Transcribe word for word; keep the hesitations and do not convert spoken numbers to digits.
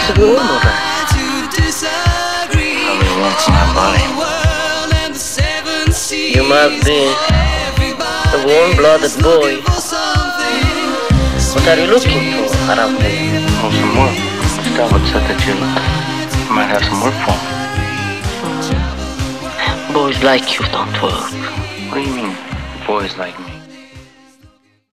siguro, right? All he wants is my body. You must be a warm-blooded boy. What are you looking for, Harambe? Oh, some work. Gustavo said that you might have some work for me. Boys like you don't work. What do you mean, boys like me?